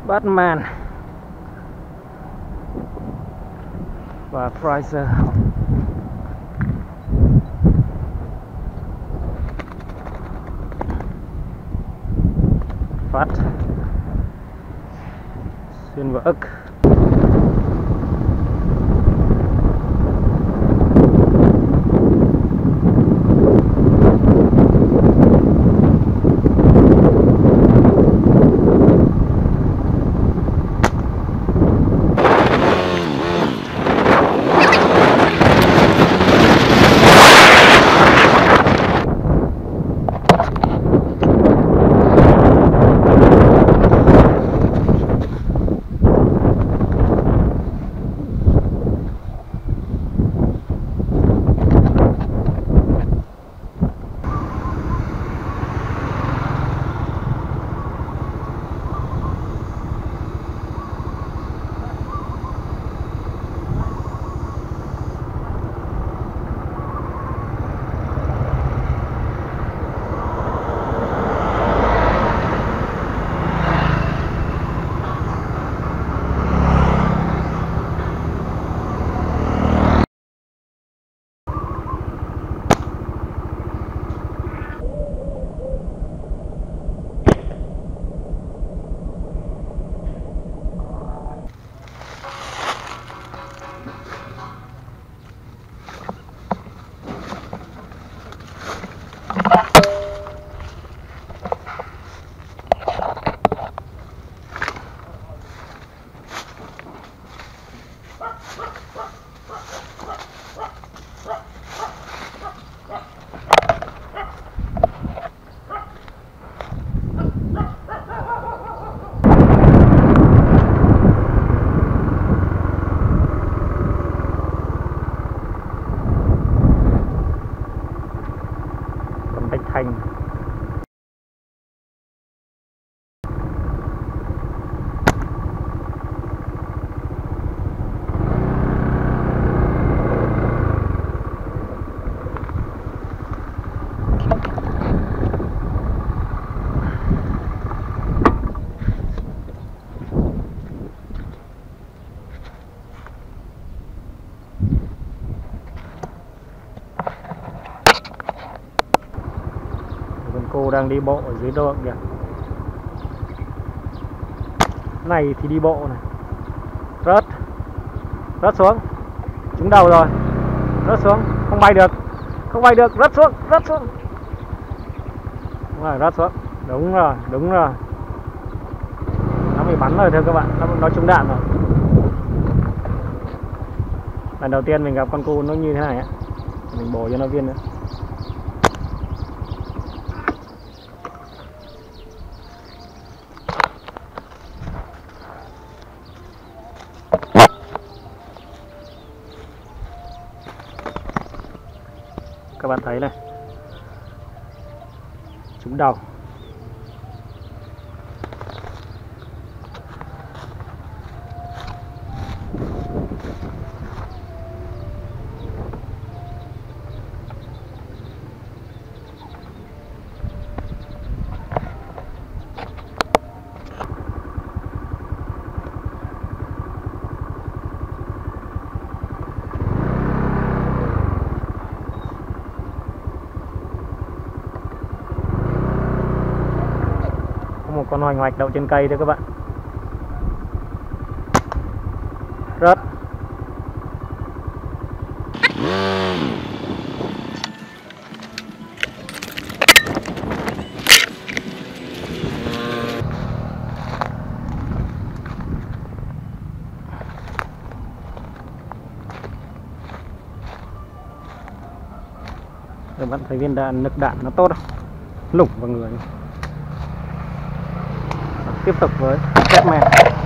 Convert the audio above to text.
Batman và Fraser. Phát xuyên vào ức. Thành cô đang đi bộ ở dưới đường kìa. Này thì đi bộ này. Rớt xuống. Trúng đầu rồi. Rớt xuống, không bay được. Rớt xuống. Đúng rồi, rớt xuống. Đúng rồi. Nó bị bắn rồi thưa các bạn, nó trúng đạn rồi. Lần đầu tiên mình gặp con cu nó như thế này á. Mình bổ cho nó viên nữa. Các bạn thấy này, trúng đầu. Một con hoành hoạch đậu trên cây đấy các bạn. Rớt. Các bạn thấy viên đạn, lực đạn nó tốt không? Lủng vào người. Tiếp tục với Batman.